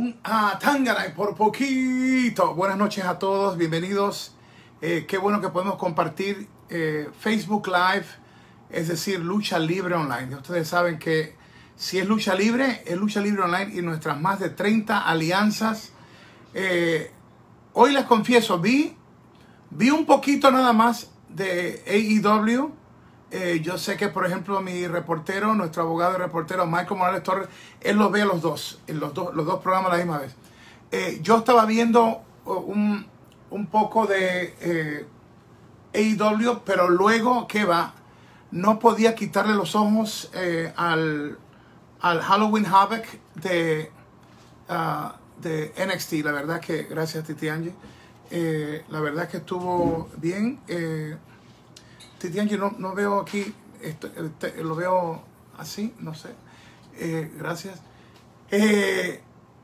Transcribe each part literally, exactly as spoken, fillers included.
Tan, ah, Tangaray, por poquito. Buenas noches a todos, bienvenidos. Eh, qué bueno que podemos compartir eh, Facebook Live, es decir, Lucha Libre Online. Ustedes saben que si es Lucha Libre, es Lucha Libre Online y nuestras más de treinta alianzas. Eh, hoy les confieso, vi, vi un poquito nada más de A E W. Eh, yo sé que, por ejemplo, mi reportero, nuestro abogado y reportero, Michael Morales Torres, él los ve a los dos, en los, dos, los dos programas a la misma vez. Eh, yo estaba viendo un, un poco de eh, A E W, pero luego, ¿qué va? No podía quitarle los ojos eh, al, al Halloween Havoc de, uh, de N X T. La verdad que, gracias Titi Angie, eh, la verdad que estuvo bien. Eh, Titi Angie, no, no veo aquí, esto, te, lo veo así, no sé. Eh, gracias. Eh,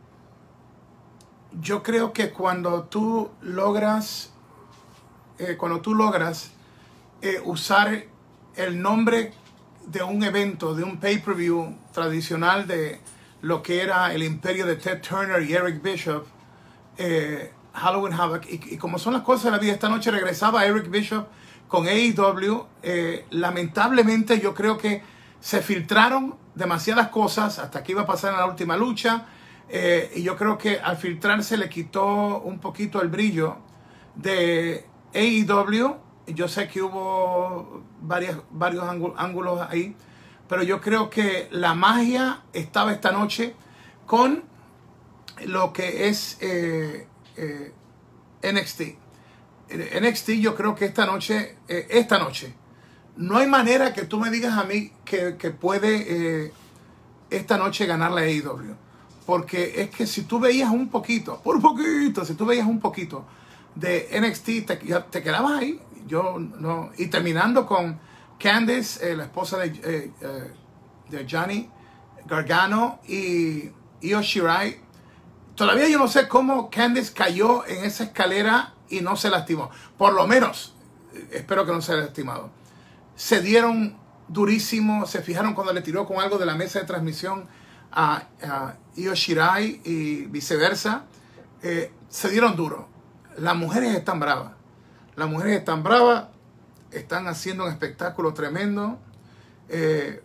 yo creo que cuando tú logras, eh, cuando tú logras eh, usar el nombre de un evento, de un pay-per-view tradicional de lo que era el imperio de Ted Turner y Eric Bishop, eh, Halloween Havoc, y, y como son las cosas de la vida, esta noche regresaba Eric Bishop con A E W. Eh, lamentablemente yo creo que se filtraron demasiadas cosas hasta que iba a pasar en la última lucha, eh, y yo creo que al filtrarse le quitó un poquito el brillo de A E W. Yo sé que hubo varias, varios ángulos ahí, pero yo creo que la magia estaba esta noche con lo que es eh, eh, N X T. N X T, yo creo que esta noche, eh, esta noche, no hay manera que tú me digas a mí que, que puede eh, esta noche ganar la A E W. Porque es que si tú veías un poquito, por un poquito, si tú veías un poquito de N X T, te, te quedabas ahí. Yo no, y terminando con Candice, eh, la esposa de, eh, eh, de Johnny Gargano, y Io Shirai. Todavía yo no sé cómo Candice cayó en esa escalera y no se lastimó. Por lo menos, espero que no se haya lastimado. Se dieron durísimo, se fijaron cuando le tiró con algo de la mesa de transmisión a, a Io Shirai y viceversa. Eh, se dieron duro. Las mujeres están bravas. Las mujeres están bravas, están haciendo un espectáculo tremendo. Eh,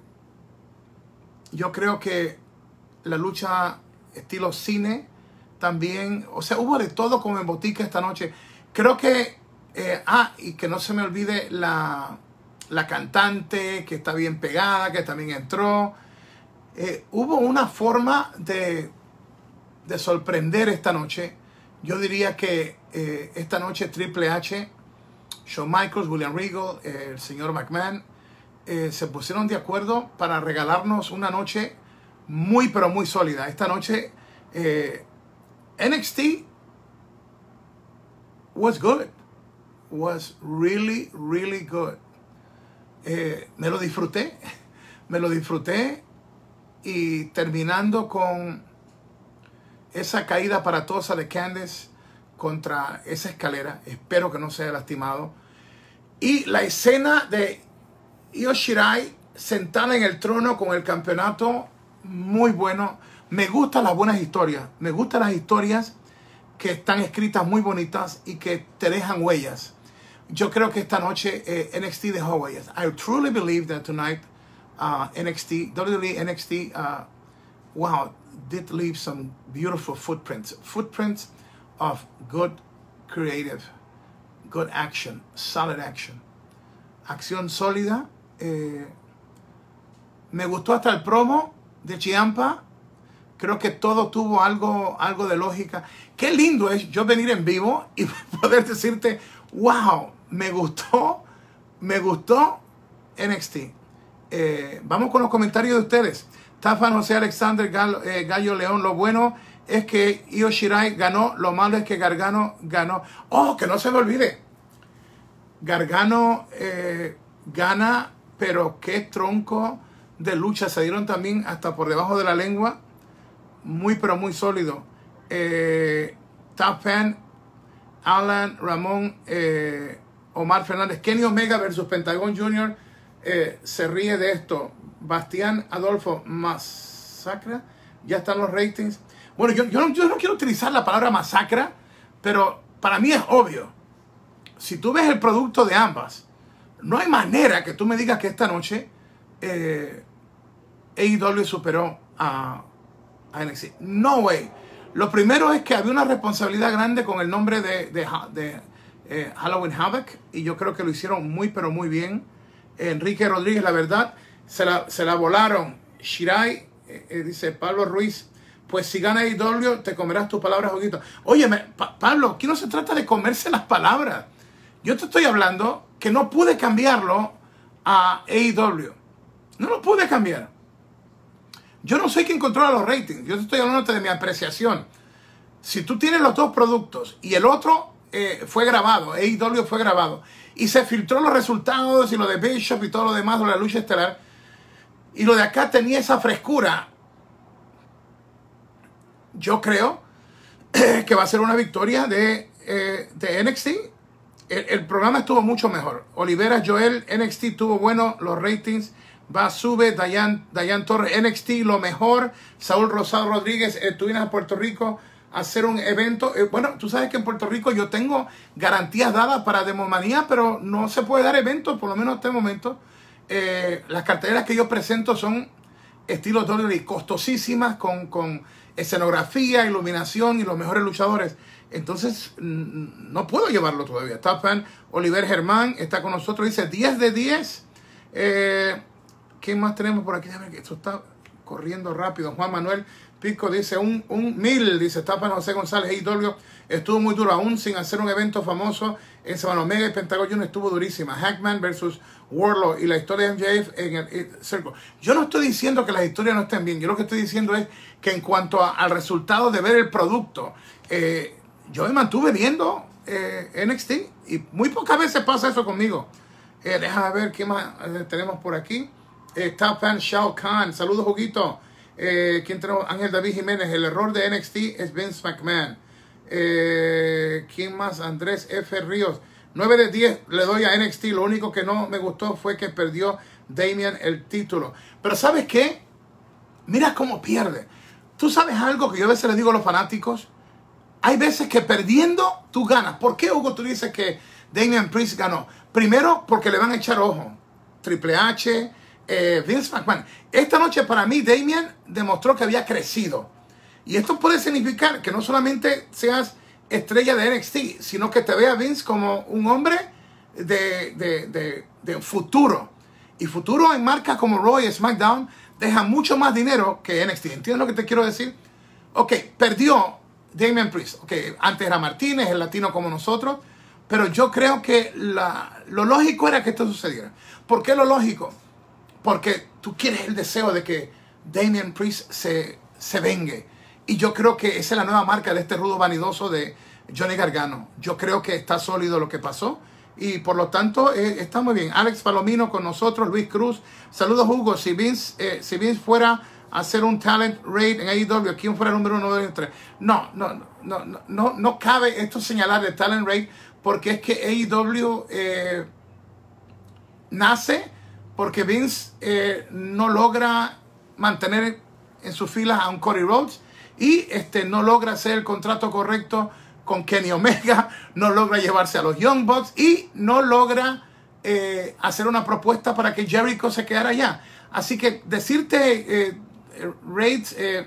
yo creo que la lucha estilo cine también, o sea, hubo de todo como en botica esta noche. Creo que, eh, ah, y que no se me olvide la, la cantante que está bien pegada, que también entró. Eh, hubo una forma de, de sorprender esta noche. Yo diría que eh, esta noche Triple H, Shawn Michaels, William Regal, eh, el señor McMahon, eh, se pusieron de acuerdo para regalarnos una noche muy, pero muy sólida. Esta noche eh, N X T was good. Was really, really good. Eh, me lo disfruté. Me lo disfruté. Y terminando con esa caída aparatosa de Candice contra esa escalera. Espero que no se haya lastimado. Y la escena de Io Shirai sentada en el trono con el campeonato, muy bueno. Me gustan las buenas historias. Me gustan las historias que están escritas muy bonitas y que te dejan huellas. Yo creo que esta noche eh, N X T dejó huellas. I truly believe that tonight uh, N X T, W W E N X T, uh, wow, did leave some beautiful footprints. Footprints of good creative, good action, solid action. Acción sólida. Eh, me gustó hasta el promo de Ciampa. Creo que todo tuvo algo, algo de lógica. Qué lindo es yo venir en vivo y poder decirte, wow, me gustó, me gustó N X T. Eh, vamos con los comentarios de ustedes. Tafan José Alexander Gallo, eh, Gallo León, lo bueno es que Io Shirai ganó, lo malo es que Gargano ganó. Oh, que no se me olvide. Gargano eh, gana, pero qué tronco de lucha. Se dieron también hasta por debajo de la lengua. Muy, pero muy sólido. Eh, Top Fan, Alan, Ramón, eh, Omar Fernández. Kenny Omega versus Pentagon Junior Eh, se ríe de esto. Bastián Adolfo, masacra. Ya están los ratings. Bueno, yo, yo, no, yo no quiero utilizar la palabra masacra, pero para mí es obvio. Si tú ves el producto de ambas, no hay manera que tú me digas que esta noche eh, A E W superó a, a N X T. No way. Lo primero es que había una responsabilidad grande con el nombre de, de, de eh, Halloween Havoc, y yo creo que lo hicieron muy pero muy bien. Enrique Rodríguez, la verdad, se la, se la volaron. Shirai, eh, eh, dice Pablo Ruiz, pues si gana A E W te comerás tus palabras, Joguito. Óyeme, pa Pablo, aquí no se trata de comerse las palabras. Yo te estoy hablando que no pude cambiarlo a A E W. No lo pude cambiar. Yo no soy quien controla los ratings. Yo te estoy hablando de mi apreciación. Si tú tienes los dos productos y el otro eh, fue grabado, A E W fue grabado, y se filtró los resultados y lo de Bishop y todo lo demás de la lucha estelar, y lo de acá tenía esa frescura, yo creo eh, que va a ser una victoria de, eh, de N X T. El, el programa estuvo mucho mejor. Olivera Joel, N X T tuvo bueno los ratings. Va, sube, Dayan, Dayan Torres, N X T lo mejor. Saúl Rosado Rodríguez, eh, tú vienes a Puerto Rico a hacer un evento. Eh, bueno, tú sabes que en Puerto Rico yo tengo garantías dadas para Demomanía, pero no se puede dar eventos, por lo menos hasta el momento. Eh, las carteleras que yo presento son estilos W W E, costosísimas, con, con escenografía, iluminación y los mejores luchadores. Entonces, no puedo llevarlo todavía. Top Fan, Oliver Germán está con nosotros, dice diez de diez. Eh, ¿Qué más tenemos por aquí? A ver, esto está corriendo rápido. Juan Manuel Pico dice un, un mil, dice Top Fan José González. A E W estuvo muy duro, aún sin hacer un evento famoso. En Semana Omega y Pentagon Junior estuvo durísima. Hackman versus Warlock y la historia de M J F en el, el Circle. Yo no estoy diciendo que las historias no estén bien. Yo lo que estoy diciendo es que en cuanto a, al resultado de ver el producto, eh, yo me mantuve viendo eh, N X T y muy pocas veces pasa eso conmigo. Eh, déjame ver qué más eh, tenemos por aquí. Eh, Top Fan Shao Kahn, saludos, Juguito. Eh, ¿Quién tenemos? Ángel David Jiménez, el error de N X T es Vince McMahon. Eh, ¿Quién más? Andrés F. Ríos. nueve de diez le doy a N X T. Lo único que no me gustó fue que perdió Damian el título. Pero ¿sabes qué? Mira cómo pierde. ¿Tú sabes algo que yo a veces les digo a los fanáticos? Hay veces que perdiendo tú ganas. ¿Por qué, Hugo, tú dices que Damian Priest ganó? Primero, porque le van a echar ojo. Triple H, eh, Vince McMahon. Esta noche para mí Damian demostró que había crecido. Y esto puede significar que no solamente seas estrella de N X T, sino que te vea Vince como un hombre de, de, de, de futuro. Y futuro en marcas como Raw y SmackDown deja mucho más dinero que N X T. ¿Entiendes lo que te quiero decir? Ok, perdió Damian Priest. Ok, antes era Martínez, el latino como nosotros. Pero yo creo que la, lo lógico era que esto sucediera. ¿Por qué lo lógico? Porque tú quieres el deseo de que Damian Priest se, se vengue. Y yo creo que esa es la nueva marca de este rudo vanidoso de Johnny Gargano. Yo creo que está sólido lo que pasó. Y por lo tanto, eh, está muy bien. Alex Palomino con nosotros, Luis Cruz. Saludos, Hugo. Si Vince, eh, si Vince fuera a hacer un talent raid en A E W, ¿quién fuera el número uno, dos y tres? No, no, no, no, no, no cabe esto señalar de talent raid, porque es que A E W eh, nace porque Vince eh, no logra mantener en sus filas a un Cody Rhodes y este, no logra hacer el contrato correcto con Kenny Omega, no logra llevarse a los Young Bucks y no logra eh, hacer una propuesta para que Jericho se quedara allá. Así que decirte eh, raids eh,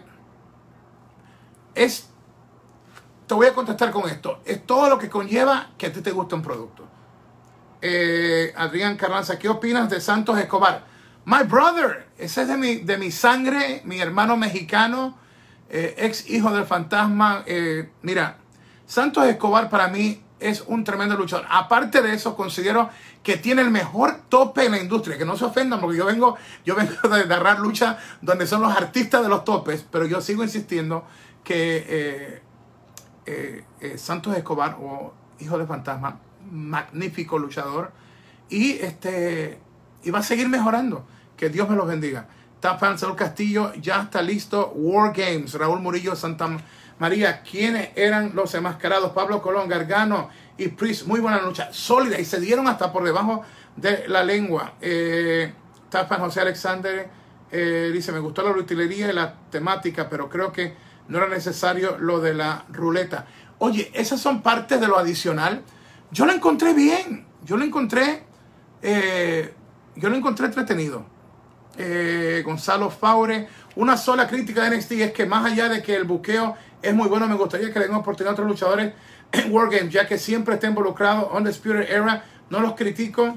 es, te voy a contestar con esto, es todo lo que conlleva que a ti te guste un producto. Eh, Adrián Carranza, ¿qué opinas de Santos Escobar? My brother, ese es de mi, de mi sangre, mi hermano mexicano, eh, ex hijo del fantasma. Eh, mira, Santos Escobar para mí es un tremendo luchador. Aparte de eso, considero que tiene el mejor tope en la industria. Que no se ofendan, porque yo vengo, yo vengo de narrar lucha donde son los artistas de los topes, pero yo sigo insistiendo que eh, eh, eh, Santos Escobar, o hijo del fantasma, magnífico luchador, y este y va a seguir mejorando. Que Dios me los bendiga. Tafan Saúl Castillo, ya está listo. War Games, Raúl Murillo, Santa María. ¿Quiénes eran los enmascarados? Pablo Colón, Gargano y Priest. Muy buena lucha, sólida, y se dieron hasta por debajo de la lengua. eh, Tafan José Alexander eh, dice, me gustó la utilería y la temática, pero creo que no era necesario lo de la ruleta. Oye, esas son partes de lo adicional. Yo lo encontré bien. Yo lo encontré, eh, yo lo encontré entretenido. Eh, Gonzalo Faure, una sola crítica de N X T es que más allá de que el buqueo es muy bueno, me gustaría que le den oportunidad a otros luchadores en Wargames, ya que siempre está involucrado en Undisputed Era. No los critico,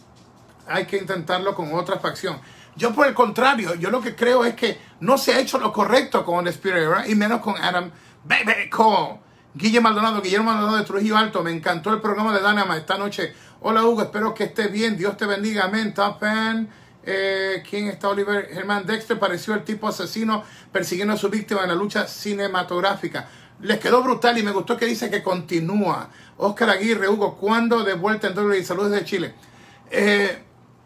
hay que intentarlo con otra facción. Yo por el contrario, yo lo que creo es que no se ha hecho lo correcto con Undisputed Era, y menos con Adam Baby Cole. Guillermo Maldonado, Guillermo Maldonado de Trujillo Alto, me encantó el programa de Dynamite esta noche. Hola Hugo, espero que estés bien, Dios te bendiga, amén. Top fan. Eh, ¿Quién está? Oliver Germán Dexter pareció el tipo asesino persiguiendo a su víctima en la lucha cinematográfica. Les quedó brutal y me gustó que dice que continúa. Oscar Aguirre, Hugo, ¿cuándo de vuelta en doble? Saludos de Chile. Eh,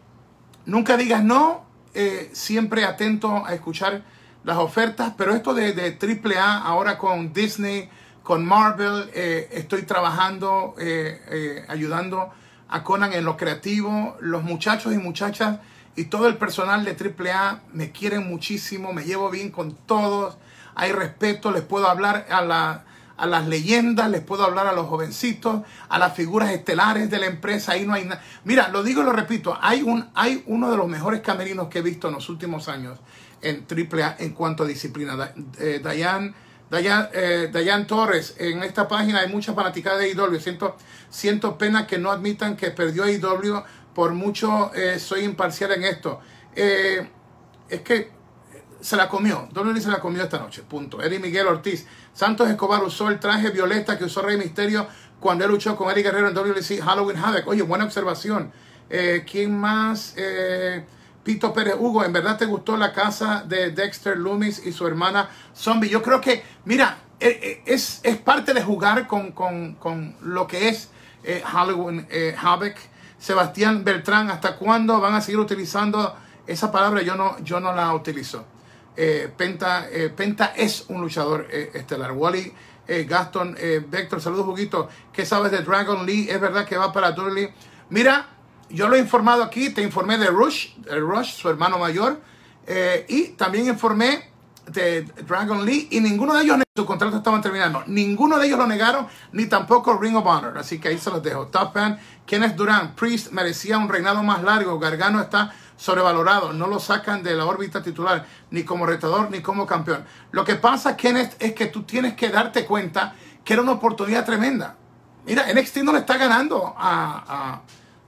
nunca digas no, eh, siempre atento a escuchar las ofertas, pero esto de, de triple A ahora con Disney, con Marvel, eh, estoy trabajando, eh, eh, ayudando a Conan en lo creativo. Los muchachos y muchachas y todo el personal de triple A me quieren muchísimo, me llevo bien con todos, hay respeto, les puedo hablar a, la, a las leyendas, les puedo hablar a los jovencitos, a las figuras estelares de la empresa, ahí no hay nada. Mira, lo digo y lo repito, hay, un, hay uno de los mejores camerinos que he visto en los últimos años en triple A en cuanto a disciplina. Eh, Dayan, Dayan, eh, Dayan Torres, en esta página hay muchas fanaticadas de A E W, siento, siento pena que no admitan que perdió A E W. Por mucho eh, soy imparcial en esto. Eh, es que se la comió. W W E se la comió esta noche. Punto. Eric Miguel Ortiz. Santos Escobar usó el traje violeta que usó Rey Misterio cuando él luchó con Eddie Guerrero en W W C Halloween Havoc. Oye, buena observación. Eh, ¿Quién más? Eh, Pito Pérez. Hugo, ¿en verdad te gustó la casa de Dexter Loomis y su hermana Zombie? Yo creo que, mira, eh, es, es parte de jugar con, con, con lo que es eh, Halloween eh, Havoc. Sebastián Beltrán, ¿hasta cuándo van a seguir utilizando esa palabra? Yo no, yo no la utilizo. Eh, Penta, eh, Penta es un luchador eh, estelar. Wally eh, Gaston eh, Vector, saludos Juguito. ¿Qué sabes de Dragon Lee? ¿Es verdad que va para Dudley? Mira, yo lo he informado aquí, te informé de Rush, de Rush, su hermano mayor, eh, y también informé de Dragon Lee, y ninguno de ellos, su contrato estaban terminando, ninguno de ellos lo negaron, ni tampoco Ring of Honor, así que ahí se los dejo. Top Fan, Kenneth Durant, Priest merecía un reinado más largo, Gargano está sobrevalorado, no lo sacan de la órbita titular, ni como retador, ni como campeón. Lo que pasa, Kenneth, es que tú tienes que darte cuenta que era una oportunidad tremenda. Mira, N X T no le está ganando a,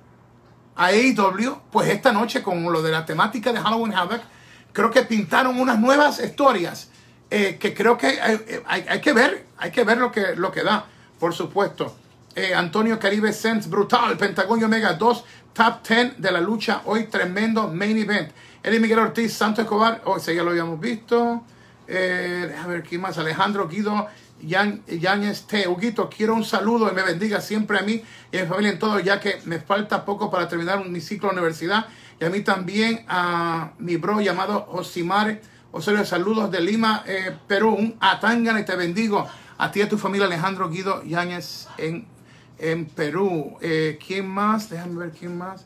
a, a A E W, pues esta noche con lo de la temática de Halloween Havoc, creo que pintaron unas nuevas historias eh, que creo que hay, hay, hay que ver, hay que ver lo que, lo que da, por supuesto. Eh, Antonio Caribe Sense, brutal, Pentagón y Omega, dos top diez de la lucha, hoy tremendo main event. Eddie Miguel Ortiz, Santos Escobar, oh, ese ya lo habíamos visto. Eh, a ver, ¿quién más? Alejandro Guido Yan, Yáñez T. Huguito, quiero un saludo y me bendiga siempre a mí y a mi familia en todo, ya que me falta poco para terminar mi ciclo de universidad. Y a mí también, a mi bro llamado Josimar Osorio, saludos de Lima, eh, Perú. Un Atangana y te bendigo. A ti y a tu familia, Alejandro Guido Yáñez en, en Perú. Eh, ¿Quién más? Déjame ver quién más.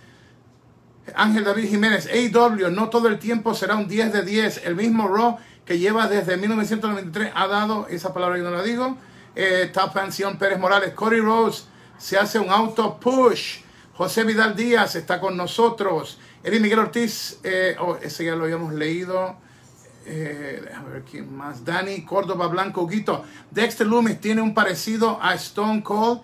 Ángel David Jiménez, A E W, no todo el tiempo será un diez de diez. El mismo Raw que lleva desde mil novecientos noventa y tres ha dado, esa palabra yo no la digo. Eh, Top Pensión Pérez Morales, Cody Rhodes se hace un auto push. José Vidal Díaz está con nosotros. Eric Miguel Ortiz, eh, oh, ese ya lo habíamos leído. Eh, déjame ver quién más. Dani Córdoba Blanco Guito. Dexter Loomis tiene un parecido a Stone Cold.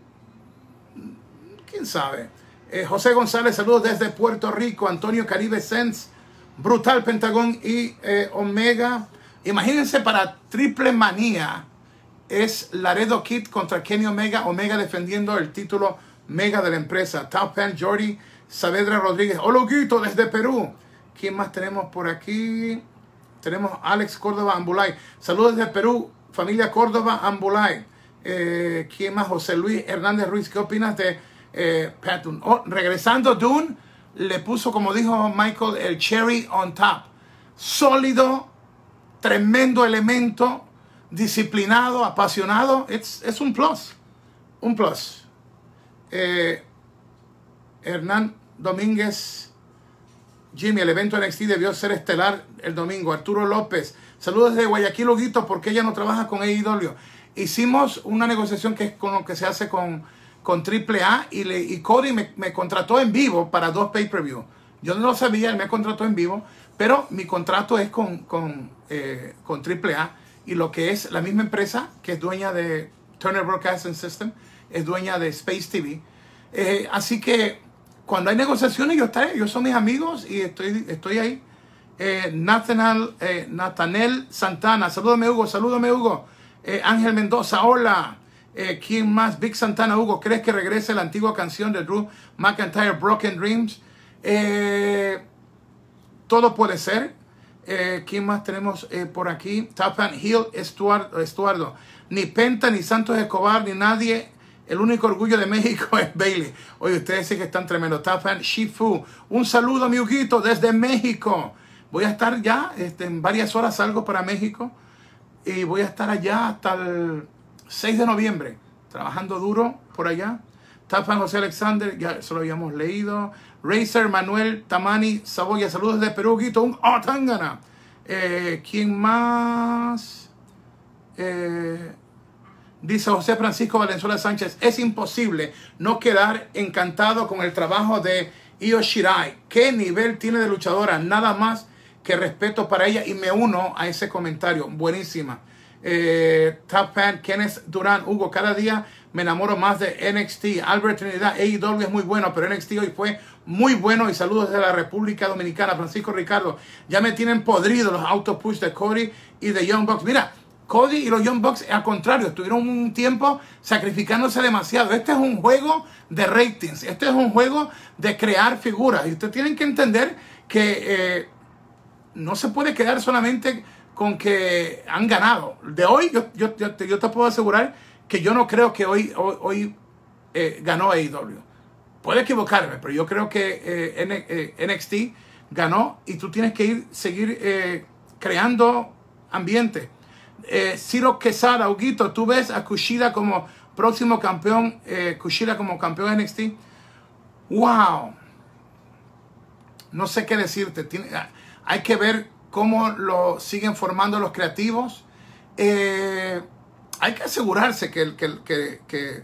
¿Quién sabe? Eh, José González, saludos desde Puerto Rico. Antonio Caribe Sense, brutal Pentagón y eh, Omega. Imagínense para Triple Manía. Es Laredo Kid contra Kenny Omega. Omega defendiendo el título Mega de la empresa. Top Fan Jordi Saavedra Rodríguez. Ologuito desde Perú. ¿Quién más tenemos por aquí? Tenemos Alex Córdoba Ambulay. Saludos desde Perú. Familia Córdoba Ambulay. Eh, ¿Quién más? José Luis Hernández Ruiz. ¿Qué opinas de eh, Pat Dunne? Oh, regresando Dunne, le puso, como dijo Michael, el cherry on top. Sólido, tremendo elemento, disciplinado, apasionado. Es, es un plus. Un plus. Eh, Hernán Domínguez Jimmy, el evento N X T debió ser estelar el domingo. Arturo López, saludos desde Guayaquil, Huguito, ¿por qué ella no trabaja con A E W? Hicimos una negociación que es con lo que se hace con, con triple A y, le, y Cody me, me contrató en vivo para dos pay-per-view. Yo no lo sabía, él me contrató en vivo, pero mi contrato es con, con, eh, con triple A y lo que es la misma empresa que es dueña de Turner Broadcasting System, es dueña de Space T V. Eh, así que cuando hay negociaciones, yo estaré, ellos son mis amigos y estoy, estoy ahí. Eh, Nathaniel, eh, Nathaniel Santana, salúdame Hugo, salúdame Hugo. Eh, Ángel Mendoza, hola. Eh, ¿Quién más? Big Santana, Hugo, ¿crees que regrese la antigua canción de Drew McIntyre, Broken Dreams? Eh, todo puede ser. Eh, ¿Quién más tenemos eh, por aquí? Tapan Hill, Estuardo, Estuardo. Ni Penta, ni Santos Escobar, ni nadie. El único orgullo de México es Bailey. Oye, ustedes sí que están tremendos. Tapan Shifu. Un saludo, mi Huguito, desde México. Voy a estar ya, este, en varias horas salgo para México. Y voy a estar allá hasta el seis de noviembre. Trabajando duro por allá. Tapan José Alexander, ya eso lo habíamos leído. Racer Manuel Tamani Saboya, saludos desde Perú, Huguito. Un Otangana. Eh, ¿Quién más? Eh... Dice José Francisco Valenzuela Sánchez, es imposible no quedar encantado con el trabajo de Io Shirai. ¿Qué nivel tiene de luchadora? Nada más que respeto para ella y me uno a ese comentario. Buenísima. Eh, Top Fan, Kenneth Durán, Hugo, cada día me enamoro más de N X T. Albert Trinidad, A E W es muy bueno, pero N X T hoy fue muy bueno. Y saludos desde la República Dominicana. Francisco Ricardo, ya me tienen podrido los auto push de Cody y de Young Bucks. Mira, Cody y los Young Bucks, al contrario, estuvieron un tiempo sacrificándose demasiado. Este es un juego de ratings. Este es un juego de crear figuras. Y ustedes tienen que entender que eh, no se puede quedar solamente con que han ganado. De hoy, yo, yo, yo, te, yo te puedo asegurar que yo no creo que hoy, hoy, hoy eh, ganó A E W. Puedo equivocarme, pero yo creo que eh, N, eh, N X T ganó y tú tienes que ir, seguir eh, creando ambiente. Eh, Ciro Quesada, Huguito, ¿tú ves a Kushida como próximo campeón, eh, Kushida como campeón de N X T? ¡Wow! No sé qué decirte. Tiene, hay que ver cómo lo siguen formando los creativos. Eh, hay que asegurarse que, que, que, que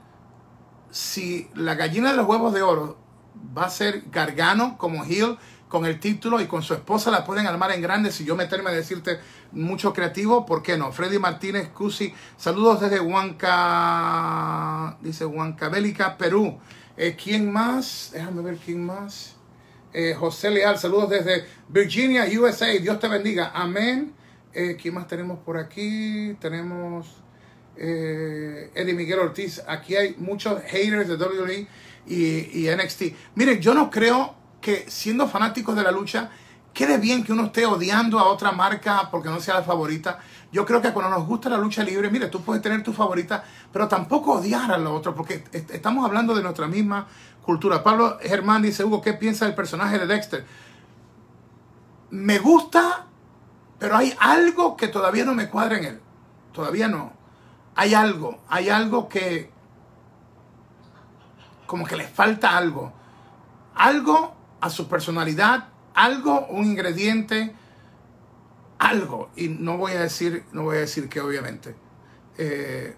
si la gallina de los huevos de oro va a ser Gargano como heel, con el título y con su esposa la pueden armar en grande. Si yo meterme a decirte mucho creativo, ¿por qué no? Freddy Martínez Cusi, saludos desde Huanca, dice Huancavelica, Perú. Eh, ¿Quién más? Déjame ver quién más. Eh, José Leal, saludos desde Virginia, U S A. Dios te bendiga. Amén. Eh, ¿Quién más tenemos por aquí? Tenemos eh, Eddie Miguel Ortiz. Aquí hay muchos haters de W W E y, y N X T. Miren, yo no creo que siendo fanáticos de la lucha quede bien que uno esté odiando a otra marca porque no sea la favorita. Yo creo que cuando nos gusta la lucha libre, mire, tú puedes tener tu favorita, pero tampoco odiar a lo otro, porque est estamos hablando de nuestra misma cultura. Pablo Germán dice, Hugo, ¿qué piensa del personaje de Dexter? Me gusta, pero hay algo que todavía no me cuadra en él. Todavía no. Hay algo, hay algo que como que le falta algo. Algo a su personalidad, algo, un ingrediente, algo. Y no voy a decir, no voy a decir que obviamente. Eh,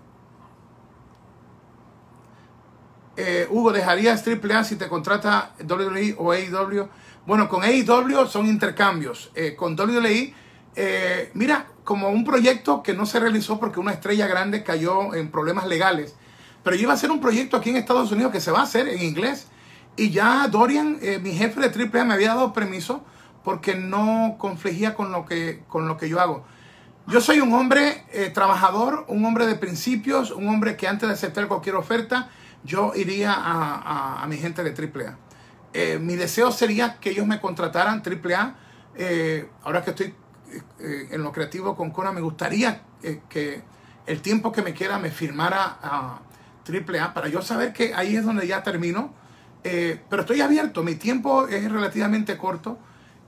eh, Hugo, ¿dejarías triple A si te contrata W W E o A E W? Bueno, con A E W son intercambios. Eh, con W W E, eh, mira, como un proyecto que no se realizó porque una estrella grande cayó en problemas legales. Pero yo iba a hacer un proyecto aquí en Estados Unidos que se va a hacer en inglés. Y ya Dorian, eh, mi jefe de triple A, me había dado permiso porque no confligía con lo que, con lo que yo hago. Yo soy un hombre eh, trabajador, un hombre de principios, un hombre que antes de aceptar cualquier oferta, yo iría a, a, a mi gente de triple A. Eh, mi deseo sería que ellos me contrataran triple A. Eh, ahora que estoy eh, en lo creativo con Cona, me gustaría eh, que el tiempo que me queda me firmara a triple A para yo saber que ahí es donde ya termino. Eh, pero estoy abierto, mi tiempo es relativamente corto.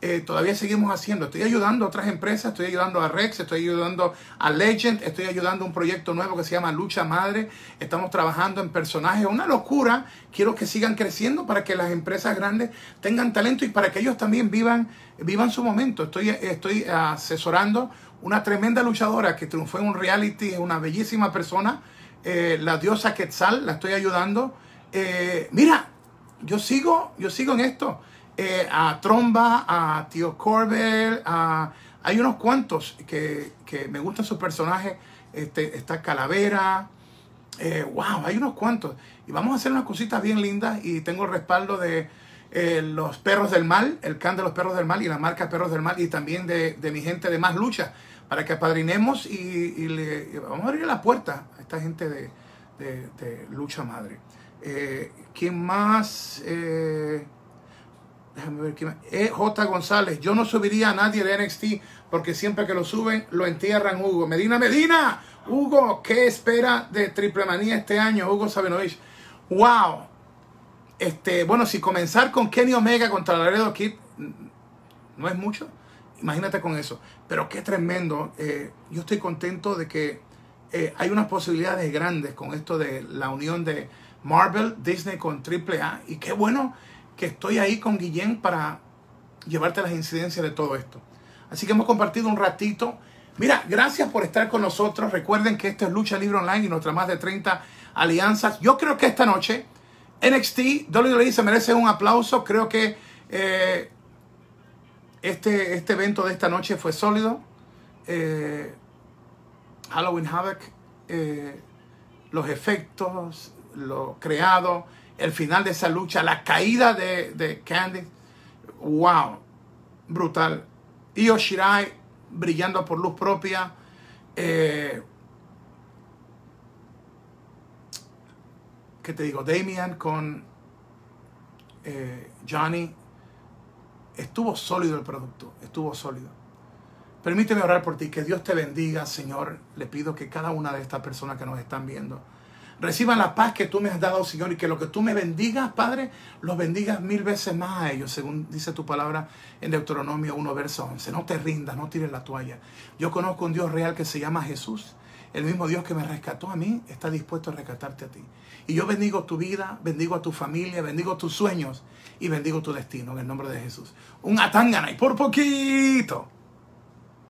eh, todavía seguimos haciendo. Estoy ayudando a otras empresas, estoy ayudando a Rex, estoy ayudando a Legend, estoy ayudando a un proyecto nuevo que se llama Lucha Madre. Estamos trabajando en personajes, una locura. Quiero que sigan creciendo para que las empresas grandes tengan talento y para que ellos también vivan, vivan su momento. Estoy, estoy asesorando una tremenda luchadora que triunfó en un reality, es una bellísima persona, eh, la diosa Quetzal, la estoy ayudando. Eh, mira, yo sigo, yo sigo en esto. Eh, a Tromba, a Tío Corbel, a, hay unos cuantos que, que me gustan sus personajes. Este, está Calavera, eh, wow, hay unos cuantos. Y vamos a hacer unas cositas bien lindas y tengo el respaldo de eh, los Perros del Mal, el can de los Perros del Mal y la marca Perros del Mal y también de, de mi gente de Más Lucha para que apadrinemos y, y le y vamos a abrir la puerta a esta gente de, de, de Lucha Madre. Eh, ¿Quién más? Eh, Déjame ver quién más. E J González. Yo no subiría a nadie de N X T porque siempre que lo suben lo entierran, Hugo. Medina Medina. Hugo, ¿qué espera de Triple Manía este año? Hugo Sabinovich. Wow. Este, bueno, si comenzar con Kenny Omega contra Laredo Kid no es mucho, imagínate con eso. Pero qué tremendo. Eh, yo estoy contento de que eh, hay unas posibilidades grandes con esto de la unión de Marvel, Disney con Triple A. Y qué bueno que estoy ahí con Guillén para llevarte las incidencias de todo esto. Así que hemos compartido un ratito. Mira, gracias por estar con nosotros. Recuerden que esto es Lucha Libre Online y nuestras más de treinta alianzas. Yo creo que esta noche N X T, W W E se merece un aplauso. Creo que eh, este, este evento de esta noche fue sólido. Eh, Halloween Havoc, eh, los efectos, lo creado, el final de esa lucha, la caída de, de Candice, wow, brutal. Io Shirai brillando por luz propia. Eh, ¿Qué te digo? Damian con eh, Johnny. Estuvo sólido el producto, estuvo sólido. Permíteme orar por ti, que Dios te bendiga, Señor. Le pido que cada una de estas personas que nos están viendo reciban la paz que tú me has dado, Señor, y que lo que tú me bendigas, Padre, los bendigas mil veces más a ellos, según dice tu palabra en Deuteronomio uno, verso once. No te rindas, no tires la toalla. Yo conozco un Dios real que se llama Jesús. El mismo Dios que me rescató a mí está dispuesto a rescatarte a ti. Y yo bendigo tu vida, bendigo a tu familia, bendigo tus sueños y bendigo tu destino en el nombre de Jesús. Un atangana y por poquito.